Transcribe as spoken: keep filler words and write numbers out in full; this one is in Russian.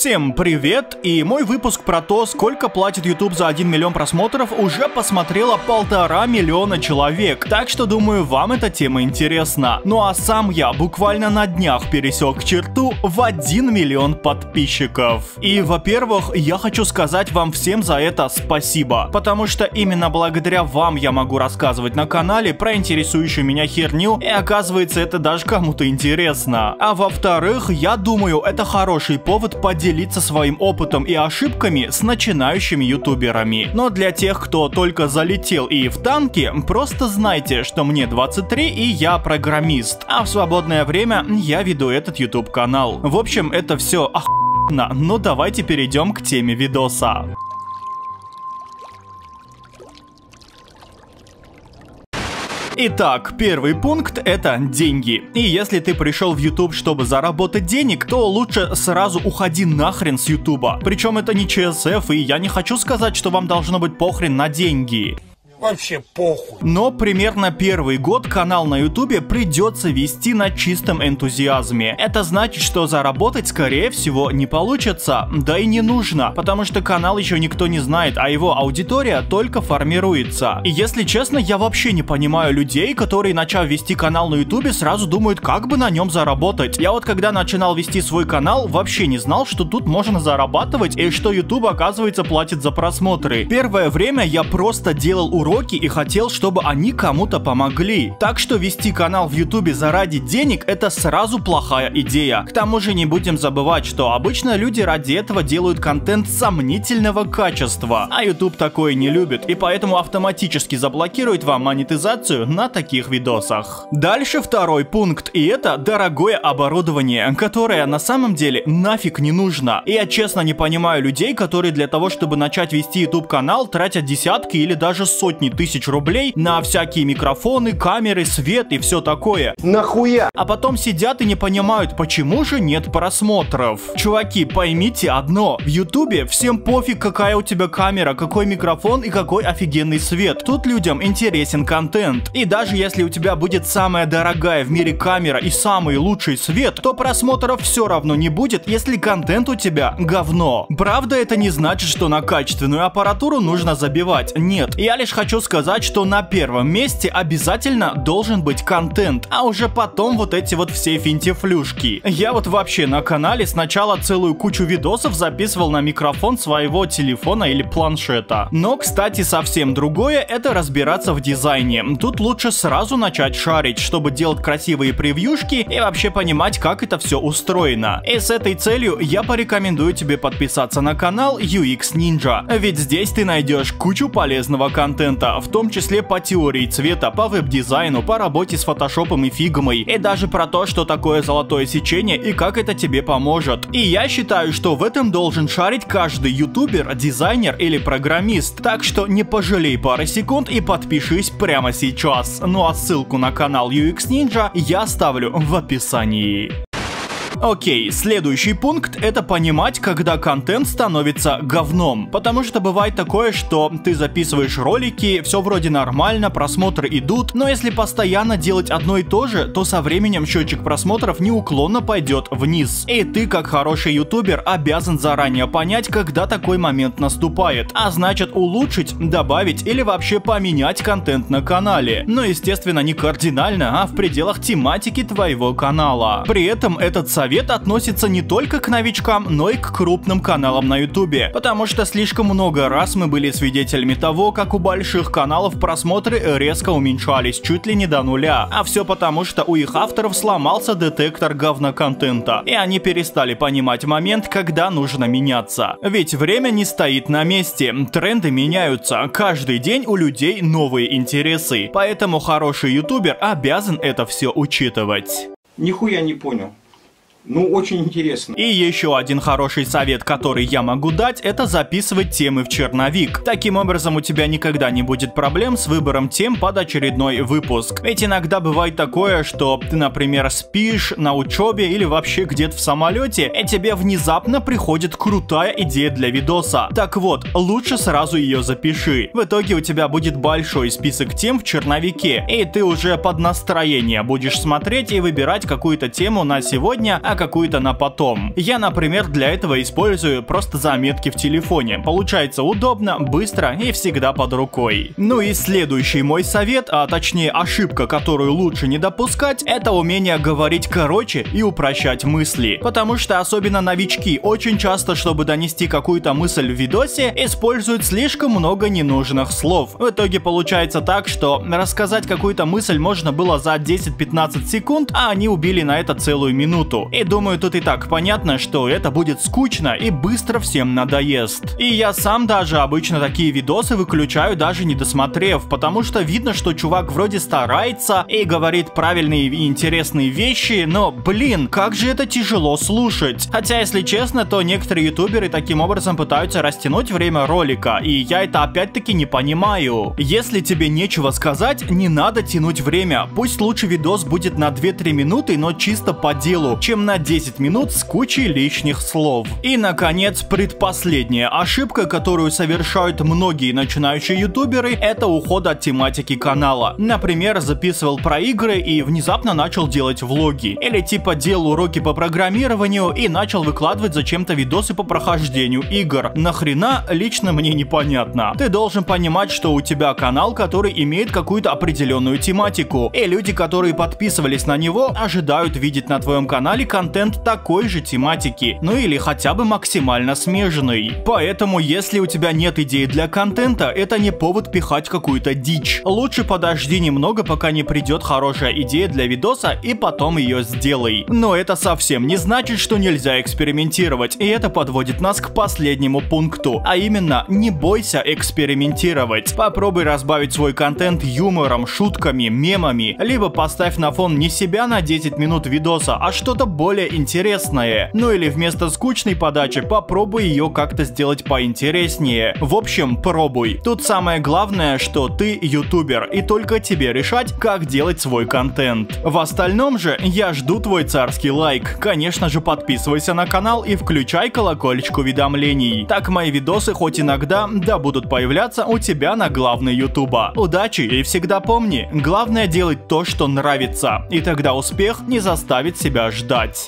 Всем привет! И мой выпуск про то, сколько платит YouTube за один миллион просмотров, уже посмотрело полтора миллиона человек. Так что думаю, вам эта тема интересна. Ну а сам я буквально на днях пересек черту в один миллион подписчиков. И, во-первых, я хочу сказать вам всем за это спасибо. Потому что именно благодаря вам я могу рассказывать на канале про интересующую меня херню, и оказывается, это даже кому-то интересно. А во-вторых, я думаю, это хороший повод поделиться делиться своим опытом и ошибками с начинающими ютуберами. Но для тех, кто только залетел и в танке, просто знайте, что мне двадцать три и я программист, а в свободное время я веду этот YouTube канал. В общем, это все охуенно, но давайте перейдем к теме видоса. Итак, первый пункт — это деньги. И если ты пришел в YouTube, чтобы заработать денег, то лучше сразу уходи нахрен с YouTube. Причем это не ЧСФ, и я не хочу сказать, что вам должно быть похрен на деньги. Вообще похуй. Но примерно первый год канал на ютубе придется вести на чистом энтузиазме. Это значит, что заработать скорее всего не получится. Да и не нужно, потому что канал еще никто не знает, а его аудитория только формируется. И если честно, я вообще не понимаю людей, которые, начав вести канал на ютубе, сразу думают, как бы на нем заработать. Я вот когда начинал вести свой канал, вообще не знал, что тут можно зарабатывать и что YouTube, оказывается, платит за просмотры. Первое время я просто делал уроки и хотел, чтобы они кому-то помогли. Так что вести канал в ютубе заради денег — это сразу плохая идея. К тому же не будем забывать, что обычно люди ради этого делают контент сомнительного качества, а YouTube такое не любит, и поэтому автоматически заблокирует вам монетизацию на таких видосах. Дальше второй пункт, и это дорогое оборудование, которое на самом деле нафиг не нужно. И я честно не понимаю людей, которые для того, чтобы начать вести YouTube канал, тратят десятки или даже сотни тысяч рублей на всякие микрофоны, камеры, свет и все такое. Нахуя? А потом сидят и не понимают, почему же нет просмотров. Чуваки, поймите одно: в ютубе всем пофиг, какая у тебя камера, какой микрофон и какой офигенный свет. Тут людям интересен контент. И даже если у тебя будет самая дорогая в мире камера и самый лучший свет, то просмотров все равно не будет, если контент у тебя говно. Правда, это не значит, что на качественную аппаратуру нужно забивать. Нет, я лишь хочу сказать, что на первом месте обязательно должен быть контент, а уже потом вот эти вот все финтифлюшки. Я вот вообще на канале сначала целую кучу видосов записывал на микрофон своего телефона или планшета. Но, кстати, совсем другое — это разбираться в дизайне. Тут лучше сразу начать шарить, чтобы делать красивые превьюшки и вообще понимать, как это все устроено. И с этой целью я порекомендую тебе подписаться на канал ю экс Ninja, ведь здесь ты найдешь кучу полезного контента, в том числе по теории цвета, по веб-дизайну, по работе с фотошопом и фигмой, и даже про то, что такое золотое сечение и как это тебе поможет. И я считаю, что в этом должен шарить каждый ютубер, дизайнер или программист, так что не пожалей пары секунд и подпишись прямо сейчас. Ну а ссылку на канал ю экс Ninja я оставлю в описании. Окей, следующий пункт — это понимать, когда контент становится говном. Потому что бывает такое, что ты записываешь ролики, все вроде нормально, просмотры идут, но если постоянно делать одно и то же, то со временем счетчик просмотров неуклонно пойдет вниз. И ты, как хороший ютубер, обязан заранее понять, когда такой момент наступает, а значит улучшить, добавить или вообще поменять контент на канале. Но естественно не кардинально, а в пределах тематики твоего канала. При этом этот совет Совет относится не только к новичкам, но и к крупным каналам на ютубе, потому что слишком много раз мы были свидетелями того, как у больших каналов просмотры резко уменьшались чуть ли не до нуля, а все потому, что у их авторов сломался детектор говноконтента, и они перестали понимать момент, когда нужно меняться. Ведь время не стоит на месте, тренды меняются, каждый день у людей новые интересы, поэтому хороший ютубер обязан это все учитывать. Нихуя не понял. Ну, очень интересно. И еще один хороший совет, который я могу дать, это записывать темы в черновик. Таким образом, у тебя никогда не будет проблем с выбором тем под очередной выпуск. Ведь иногда бывает такое, что ты, например, спишь на учебе или вообще где-то в самолете, и тебе внезапно приходит крутая идея для видоса. Так вот, лучше сразу ее запиши. В итоге у тебя будет большой список тем в черновике, и ты уже под настроение будешь смотреть и выбирать какую-то тему на сегодня, а какую-то на потом. Я, например, для этого использую просто заметки в телефоне. Получается удобно, быстро и всегда под рукой. Ну и следующий мой совет, а точнее ошибка, которую лучше не допускать, это умение говорить короче и упрощать мысли. Потому что особенно новички очень часто, чтобы донести какую-то мысль в видосе, используют слишком много ненужных слов. В итоге получается так, что рассказать какую-то мысль можно было за десять-пятнадцать секунд, а они убили на это целую минуту. И думаю, тут и так понятно, что это будет скучно и быстро всем надоест. И я сам даже обычно такие видосы выключаю, даже не досмотрев, потому что видно, что чувак вроде старается и говорит правильные и интересные вещи, но, блин, как же это тяжело слушать. Хотя, если честно, то некоторые ютуберы таким образом пытаются растянуть время ролика, и я это опять-таки не понимаю. Если тебе нечего сказать, не надо тянуть время. Пусть лучше видос будет на две-три минуты, но чисто по делу, чем на десять минут с кучей лишних слов. И, наконец, предпоследняя ошибка, которую совершают многие начинающие ютуберы, это уход от тематики канала. Например, записывал про игры и внезапно начал делать влоги. Или типа делал уроки по программированию и начал выкладывать зачем-то видосы по прохождению игр. Нахрена? Лично мне непонятно. Ты должен понимать, что у тебя канал, который имеет какую-то определенную тематику, и люди, которые подписывались на него, ожидают видеть на твоем канале контент такой же тематики, ну или хотя бы максимально смежный. Поэтому, если у тебя нет идей для контента, это не повод пихать какую-то дичь. Лучше подожди немного, пока не придет хорошая идея для видоса, и потом ее сделай. Но это совсем не значит, что нельзя экспериментировать, и это подводит нас к последнему пункту, а именно, не бойся экспериментировать. Попробуй разбавить свой контент юмором, шутками, мемами, либо поставь на фон не себя на десять минут видоса, а что-то более интересное. Ну или вместо скучной подачи попробуй ее как-то сделать поинтереснее. В общем, пробуй. Тут самое главное, что ты ютубер, и только тебе решать, как делать свой контент. В остальном же, я жду твой царский лайк. Конечно же, подписывайся на канал и включай колокольчик уведомлений. Так мои видосы хоть иногда, да будут появляться у тебя на главной ютуба. Удачи и всегда помни, главное делать то, что нравится, и тогда успех не заставит себя ждать.